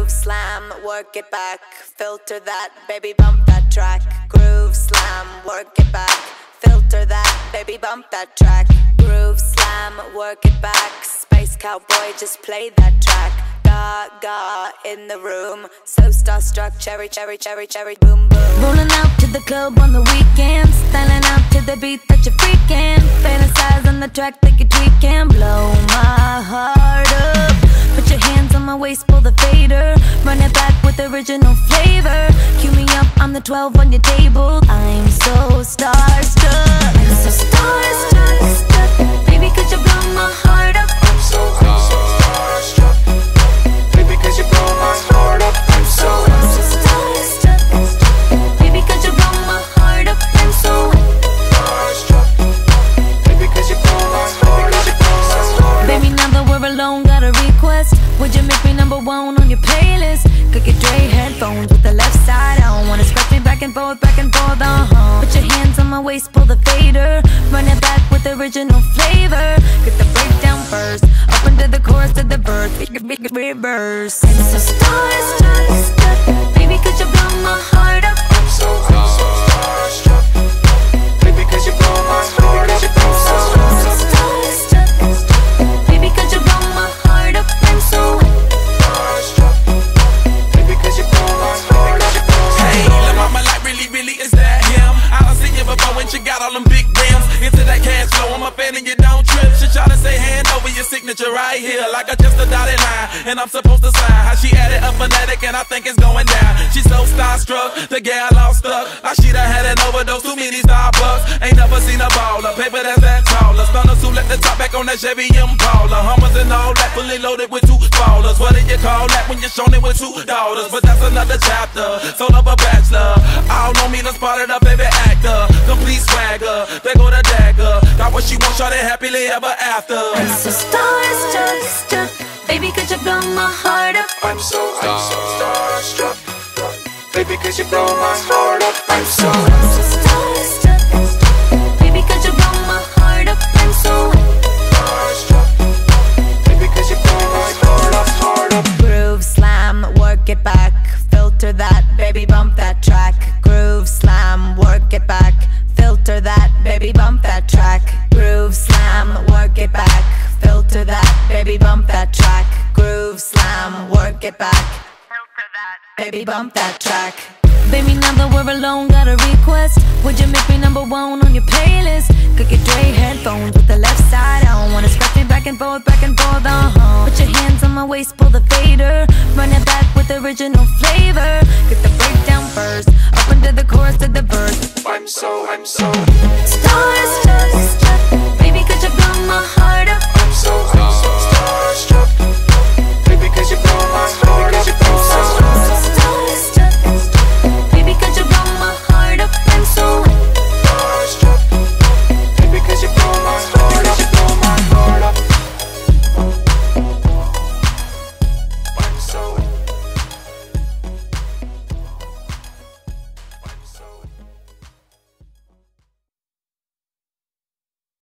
Groove slam, work it back. Filter that, baby, bump that track. Groove slam, work it back. Filter that, baby, bump that track. Groove slam, work it back. Space cowboy, just play that track. Gaga in the room, so starstruck, cherry, cherry, cherry, cherry, boom, boom. Rolling out to the club on the weekends, styling out to the beat that you're freaking. Fantasize on the track that you tweaking. Blow my heart up. Put your hands on my waist, pull the fader. Run it back with original flavor. Cue me up, I'm the 12 on your table. I'm so starstruck. I'm so starstruck. Baby, could you blow my heart up? I'm so starstruck. Baby, could you blow my heart up? I'm so starstruck. Baby, could you blow my heart up? I'm so starstruck. Baby, could you blow my heart up? Baby, now that we're alone, got a request. Would you make me #1 on your playlist? Cookie Dre headphones with the left side on. Wanna scratch me back and forth, Put your hands on my waist, pull the fader. Run it back with original flavor. Get the breakdown first, up into the chorus to the verse. Big reverse. I'm so starstruck. Baby, could you blow my heart up? I'm so starstruck. Baby, could you blow my heart up? I'm so starstruck. Baby, could you blow my heart up? I'm so starstruck. Baby, could you blow my heart up? Hey, lil' mama, like really, is that him? I done seen you before when she got all them big rims. Into that cash flow, I'm a fan and you don't trip. She try to say hand over your signature right here, like I just a dotted line, and I'm supposed to sign. How she added a phonetic and I think it's going down. She's so starstruck, the gal all stuck. Like she done had an overdose, too many Starbucks. Ain't never seen a baller, paper that's that taller. Stunners who let the top back on that Chevy Impala. Hummers and all that, fully loaded with 2 ballers. What do you call that when you're shown it with 2 daughters? But that's another chapter, sold up a bachelor. All know me, done spotted a baby actor. Complete swagger, they go the dagger. Got what she wants, shot it happily ever after. I'm so starstruck. Baby, could you blow my heart up? I'm so starstruck. Baby, could you blow my heart up? I'm so starstruck. Baby, could you blow my heart up? I'm so starstruck. Baby, could you blow my heart up? Groove slam, work it back. Filter that, baby, bump that track. Groove slam, work it back. Filter that, baby, bump that track. Groove slam, work it back. Filter that, baby, bump that track. Groove slam, work it back. Filter that, baby, bump that track. Baby, now that we're alone, got a request. Would you make me #1 on your playlist? Cookie Dre headphones with the left side on. Wanna scratch me back and forth, Put your hands on my waist, pull the fader. Run it back with original flavor. Get the breakdown first, up into the chorus to the verse. I'm so starstruck.